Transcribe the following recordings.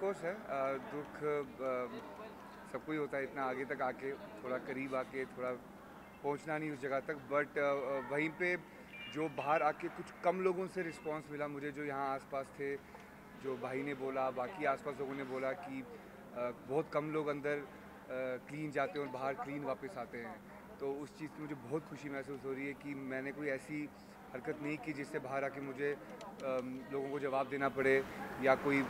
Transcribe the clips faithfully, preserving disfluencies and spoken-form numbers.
Course है अ, दुख अ, सबको ही होता है इतना आगे तक आके, थोड़ा करीब आके, थोड़ा पहुंचना नहीं उस जगह तक। बट वहीं पे जो बाहर आके कुछ कम लोगों से रिस्पांस मिला मुझे, जो यहाँ आसपास थे, जो भाई ने बोला, बाकी आसपास लोगों ने बोला कि अ, बहुत कम लोग अंदर क्लीन जाते हैं और बाहर क्लीन वापस आते हैं। तो उस चीज़ की मुझे बहुत खुशी महसूस हो रही है कि मैंने कोई ऐसी हरकत नहीं की जिससे बाहर आके मुझे अम, लोगों को जवाब देना पड़े, या कोई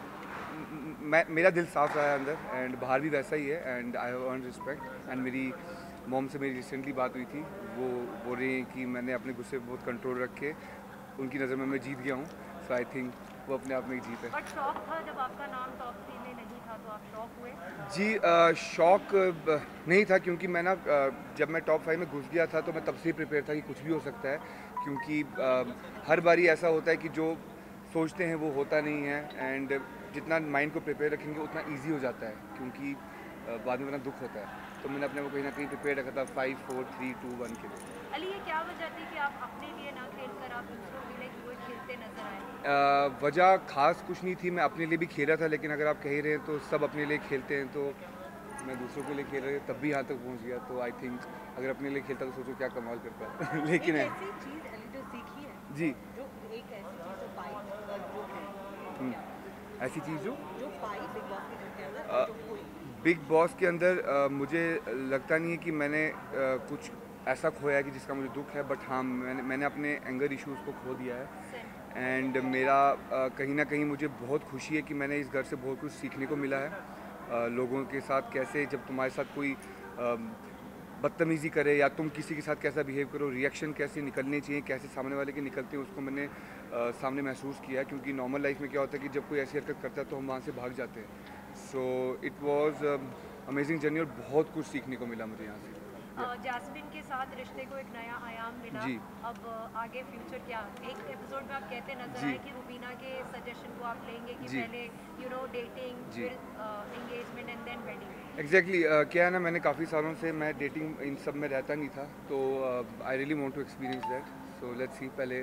मैं मेरा दिल साफ रहा है अंदर, एंड बाहर भी वैसा ही है। And I have earn respect. And मेरी मॉम से मेरी रिसेंटली बात हुई थी, वो बोल रही हैं कि मैंने अपने गुस्से पे बहुत कंट्रोल रख के उनकी नज़र में मैं जीत गया हूँ। सो आई थिंक वो अपने आप में एक जीत है। बट शौक था जब आपका नाम टॉप थ्री में नहीं था, तो आप शौक हुए? जी अ, शौक अ, नहीं था, क्योंकि मैं ना अ, जब मैं टॉप फाइव में घुस गया था तो मैं तब से ही प्रिपेयर था कि कुछ भी हो सकता है। क्योंकि अ, हर बारी ऐसा होता है कि जो सोचते हैं वो होता नहीं है, एंड जितना माइंड को प्रिपेयर रखेंगे उतना इजी हो जाता है, क्योंकि अ, बाद में वरना दुख होता है। तो मैंने अपने को कहीं ना कहीं प्रिपेयर रखा था five four three two one के लिए। अली, ये क्या वजह थी कि आप अपने लिए ना खेलकर आप दूसरों के लिए वो खेलते नजर आए? अ, वजह खास कुछ नहीं थी, मैं अपने लिए भी खेल रहा था, लेकिन अगर आप कह ही रहे हैं तो सब अपने लिए खेलते हैं, तो मैं दूसरों के लिए खेल रहा तब भी यहाँ तक पहुँच गया। तो आई थिंक अगर अपने लिए खेलता तो सोचो क्या कमाल करता लेकिन एक है ऐसी चीज अली जो सीखी है, जी। जो एक ऐसी चीज जो पाई और जो है हम्म, क्या? ऐसी चीज़ जो जो पाई बिग बॉस के घर के अंदर अ, और जो हुई। बिग बॉस के अंदर अ, मुझे लगता नहीं है कि मैंने अ, कुछ ऐसा खोया है कि जिसका मुझे दुख है। बट हाँ, मैंने मैंने अपने एंगर इश्यूज़ को खो दिया है। सेम। एंड मेरा अ, कहीं ना कहीं मुझे बहुत खुशी है कि मैंने इस घर से बहुत कुछ सीखने को मिला है। अ, लोगों के साथ कैसे, जब तुम्हारे साथ कोई अम, बदतमीज़ी करे या तुम किसी के साथ कैसा बिहेव करो, रिएक्शन कैसे निकलने चाहिए, कैसे सामने वाले के निकलते हैं, उसको मैंने अ, सामने महसूस किया है। क्योंकि नॉर्मल लाइफ में क्या होता है कि जब कोई ऐसी हरकत करता है तो हम वहाँ से भाग जाते हैं। So it was amazing journey, और बहुत कुछ सीखने को मिला मुझे यहाँ से। Yeah. जैस्मिन के साथ रिश्ते को एक नया आयाम मिला। जी अब अ, आगे फ्यूचर क्या? एक एपिसोड में आप कहते नजर जी आए कि रुबीना के सजेशन को आप लेंगे कि जी पहले यू नो डेटिंग, जी फिर engagement and then wedding. Exactly exactly, uh, क्या है ना, मैंने काफ़ी सालों से मैं डेटिंग इन सब में रहता नहीं था, तो I really want to experience that. So let's see, पहले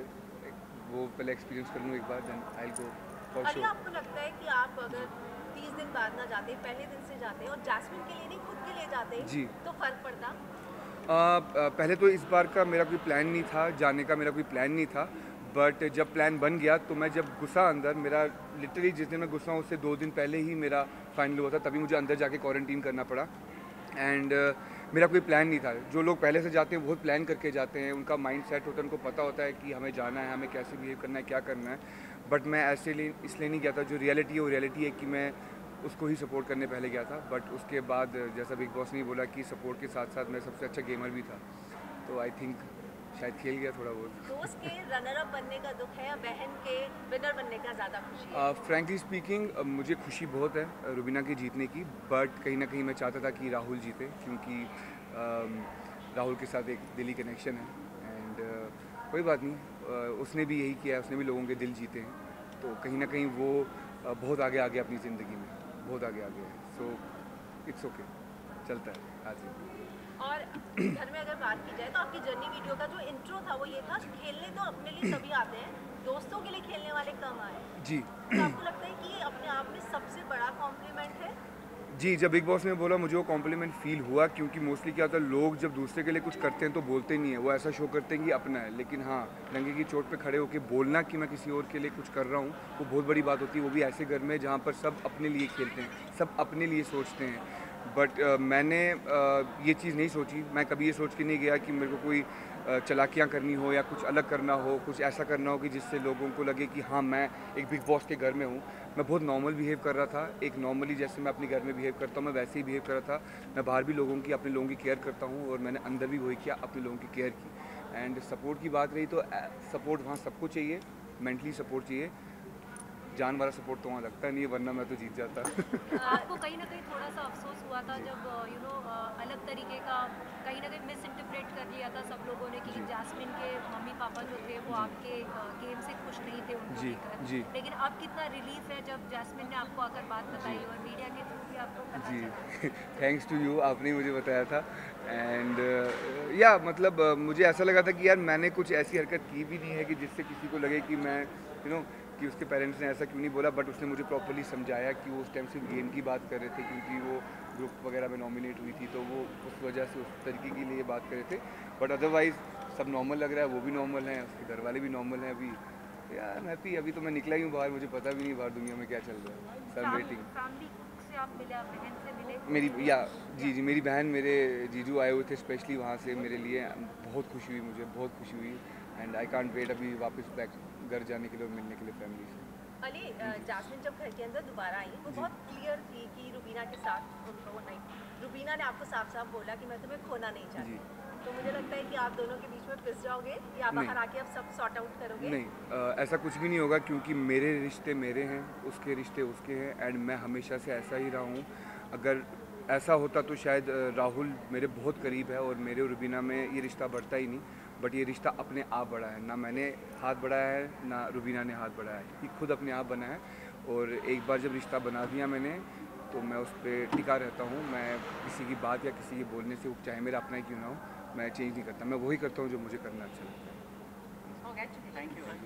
वो पहले एक्सपीरियंस कर लूँ एक बार, then I go for Ali, sure. आपको लगता है कि आप अगर तीस दिन बाद ना जाते, पहले दिन से जाते और जैस्मिन के लिए नहीं खुद के लिए जाते, जी तो फर्क पड़ता? अ, अ, पहले तो इस बार का मेरा कोई प्लान नहीं था, जाने का मेरा कोई प्लान नहीं था। बट जब प्लान बन गया तो मैं जब घुसा अंदर, मेरा लिटरली जिस दिन मैं घुसा हूँ उससे दो दिन पहले ही मेरा फाइनल हुआ था, तभी मुझे अंदर जाके क्वारंटीन करना पड़ा। एंड uh, मेरा कोई प्लान नहीं था। जो लोग पहले से जाते हैं बहुत प्लान करके जाते हैं, उनका माइंड सेट होता है, उनको पता होता है कि हमें जाना है, हमें कैसे बिहेव करना है, क्या करना है। बट मैं ऐसे लिए इसलिए नहीं गया था, जो रियलिटी है वो रियलिटी है कि मैं उसको ही सपोर्ट करने पहले गया था। बट उसके बाद जैसा बिग बॉस ने बोला कि सपोर्ट के साथ साथ मैं सबसे अच्छा गेमर भी था, तो आई थिंक शायद खेल गया थोड़ा दोस्त बहुत। के रनर अप बनने का दुख है या बहन के विनर बनने का ज़्यादा खुशी है? फ्रैंकली स्पीकिंग मुझे खुशी बहुत है uh, रुबीना के जीतने की। बट कहीं ना कहीं मैं चाहता था कि राहुल जीते, क्योंकि um, राहुल के साथ एक दिली कनेक्शन है। एंड uh, कोई बात नहीं, uh, उसने भी यही किया है, उसने भी लोगों के दिल जीते हैं। तो कहीं ना कहीं वो uh, बहुत आगे आ गया अपनी ज़िंदगी में, बहुत आगे आ गया है। सो इट्स ओके, चलता है आज ही। और घर में अगर बात की जाए तो आपकी जर्नी वीडियो का जो इंट्रो था वो ये था, खेलने तो अपने लिए सभी आते हैं, दोस्तों के लिए खेलने वाले कम आए। जी तो आपको लगता है कि ये अपने आप में सबसे बड़ा कॉम्प्लीमेंट है? जी, जब बिग बॉस ने बोला मुझे वो कॉम्प्लीमेंट फ़ील हुआ, क्योंकि मोस्टली क्या होता है, लोग जब दूसरे के लिए कुछ करते हैं तो बोलते नहीं है, वो ऐसा शो करते हैं कि अपना है। लेकिन हाँ, डंके की चोट पे खड़े होकर बोलना कि मैं किसी और के लिए कुछ कर रहा हूँ, वो बहुत बड़ी बात होती है। वो भी ऐसे घर में जहाँ पर सब अपने लिए खेलते हैं, सब अपने लिए सोचते हैं। बट uh, मैंने uh, ये चीज़ नहीं सोची। मैं कभी ये सोच के नहीं गया कि मेरे को कोई uh, चालाकियाँ करनी हो या कुछ अलग करना हो, कुछ ऐसा करना हो कि जिससे लोगों को लगे कि हाँ, मैं एक बिग बॉस के घर में हूँ। मैं बहुत नॉर्मल बिहेव कर रहा था, एक नॉर्मली जैसे मैं अपने घर में बिहेव करता हूँ मैं वैसे ही बिहेव कर रहा था। मैं बाहर भी लोगों की, अपने लोगों की केयर करता हूँ, और मैंने अंदर भी वही किया, अपने लोगों की केयर की। एंड सपोर्ट की बात रही तो सपोर्ट वहाँ सबको चाहिए, मेंटली सपोर्ट चाहिए। जान वाला सपोर्ट तो वहाँ लगता नहीं है, वरना मैं तो जीत जाता। आपको कहीं ना कहीं थोड़ा सा अफसोस हुआ था जी जब यू नो अलग तरीके का कहीं ना कहीं मिस इंटरप्रेट कर लिया था सब लोगों ने कि जी जैस्मिन के मम्मी पापा जो थे वो जी आपके गेम से खुश नहीं थे उनको जी लेकर। जी लेकिन अब कितना रिलीफ है जब जैस्मिन ने आपको आकर बात जी बताई और मीडिया के थ्रू भी आपको पता जी चला। थैंक्स टू यू, आपने ही मुझे बताया था। एंड या uh, yeah, मतलब uh, मुझे ऐसा लगा था कि यार मैंने कुछ ऐसी हरकत की भी नहीं है कि जिससे किसी को लगे कि मैं यू you नो know, कि उसके पेरेंट्स ने ऐसा क्यों नहीं बोला, बट उसने मुझे प्रॉपर्ली समझाया कि वो उस टाइम सिर्फ गेम की बात कर रहे थे, क्योंकि वो ग्रुप वगैरह में नॉमिनेट हुई थी, तो वो उस वजह से उस तरीके के लिए बात कर रहे थे। बट अदरवाइज़ सब नॉर्मल लग रहा है, वो भी नॉर्मल हैं, उसके घर वाले भी नॉर्मल हैं अभी। यार मैं हैप्पी, अभी तो मैं निकला ही हूँ बाहर, मुझे पता भी नहीं बाहर दुनिया में क्या चल रहा है। Sir waiting. फैमिली से आप मिले, आप बहन से मिले? मेरी या जी जी मेरी बहन, मेरे जीजू आए हुए थे स्पेशली वहाँ से मेरे लिए, बहुत खुशी हुई मुझे, बहुत खुशी हुई। एंड आई कांट वेट अभी वापस बैक घर जाने के लिए और मिलने के लिए फैमिली से। अली, जास्मिन जब घर के अंदर दोबारा आई वो बहुत क्लियर थी कि रुबीना के साथ उनका वो नाइट, रुबीना ने आपको साफ साफ बोला कि मैं तुम्हें खोना नहीं चाहती। तो मुझे लगता है कि आप दोनों के बीच में पिस जाओगे या बाहर आके अब सब सॉर्ट आउट करोगे? नहीं, आ, ऐसा कुछ भी नहीं होगा, क्योंकि मेरे रिश्ते मेरे हैं, उसके रिश्ते उसके हैं, एंड मैं हमेशा से ऐसा ही रहा हूँ। अगर ऐसा होता तो शायद राहुल मेरे बहुत करीब है और मेरे और रुबीना में ये रिश्ता बढ़ता ही नहीं, बट ये रिश्ता अपने आप बढ़ा है। ना मैंने हाथ बढ़ाया है, ना रुबीना ने हाथ बढ़ाया है, ये खुद अपने आप बना है। और एक बार जब रिश्ता बना दिया मैंने, तो मैं उस पर टिका रहता हूँ। मैं किसी की बात या किसी के बोलने से, चाहे मेरा अपना ही क्यों ना हो, मैं चेंज नहीं करता। मैं वही करता हूँ जो मुझे करना अच्छा लगता है। Thank you.